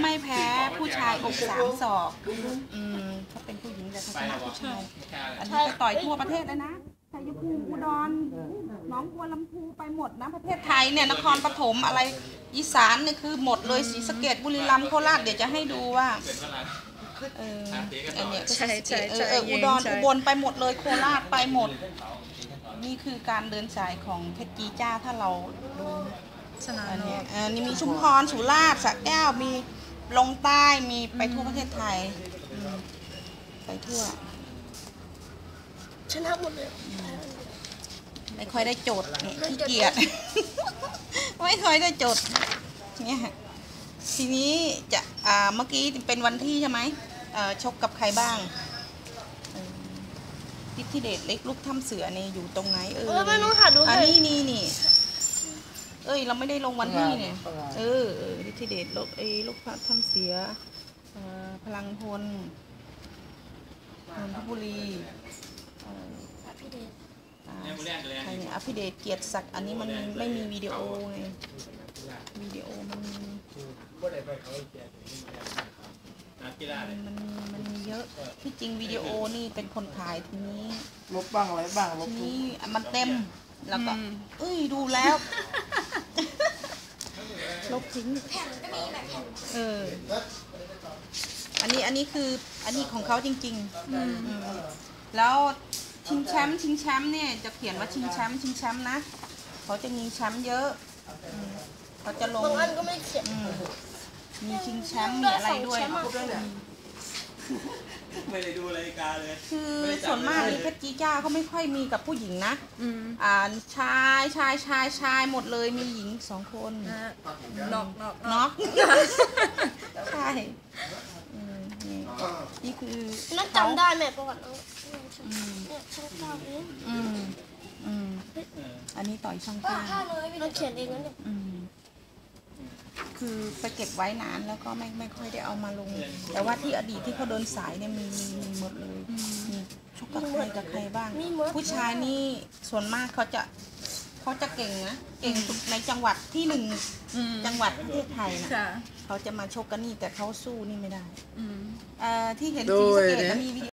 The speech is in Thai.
ไม่แพ้ผู้ชายอีก3 ศอกเขาเป็นผู้หญิงแต่เขาชนะผู้ชายอันนี้ไปต่อยทั่วประเทศเลยนะชัยภูมิอุดรหนองบัวลำพูไปหมดนะประเทศไทยเนี่ยนครปฐมอะไรอีสานเนี่ยคือหมดเลยศรีสะเกษบุรีรัมย์โคราชเดี๋ยวจะให้ดูว่าอันเนี้ยใช่อุดรอุบลไปหมดเลยโคราชไปหมดนี่คือการเดินสายของเพชรจีจ้าถ้าเราดูอันนี้นี่มีชุมพรสุราษฎร์สระแก้วมีลงใต้มีไปทั่วประเทศไทยไปทั่วชนะหมดเลยไม่ค่อยได้โจทย์ขี้เกียจไม่ค่อยได้โจทย์เนี่ยทีนี้จะเมื่อกี้เป็นวันที่ใช่ไหมชกกับใครบ้างฤทธิเดชเล็กลูกถ้ำเสือเนี่ยอยู่ตรงไหนไม่ต้องหาดูเลยนี่เราไม่ได้ลงวันที่เนี่ยฤทธิเดชลูกถ้ำเสือพลังพลนนทบุรีอภิเดชใครเนี่ยอภิเดชเกียรติศักดิ์อันนี้มันไม่มีวิดีโอไงวิดีโอมันมีเยอะที่จริงวิดีโอนี่เป็นคนขายทีนี้ลบบ้างอะไรบ้างลบทีนี้มันเต็มแล้วก็ดูแล้วลบทิ้งแผ่นก็มีแบบแผ่นอันนี้คืออันนี้ของเขาจริงๆแล้วชิงแชมป์เนี่ยจะเขียนว่าชิงแชมป์นะเขาจะมีแชมป์เยอะเขาจะลงบางอันก็ไม่เขียนมีชิงแชมป์มีอะไรด้วยไม่ได้ดูรายการเลยคือส่วนมากเพชรจีจ้าเขาไม่ค่อยมีกับผู้หญิงนะชายหมดเลยมีหญิง2 คนน็อกใช่นี่คือน่าจำได้แม่ประวัติเนี่ยช่อง9เองอันนี้ต่อยช่อง9 เราเขียนเองนั่นเนี่ยคือไปเก็บไว้นานแล้วก็ไม่ค่อยได้เอามาลงแต่ว่าที่อดีตที่เขาเดินสายเนี่ยมีหมดเลยมีชกกับใครบ้างผู้ชายนี่ส่วนมากเขาจะเก่งนะเก่งในจังหวัดที่1จังหวัดประเทศไทยนะเขาจะมาชกกันนี่แต่เขาสู้นี่ไม่ได้ที่เห็นศรีสะเกษมีวิดี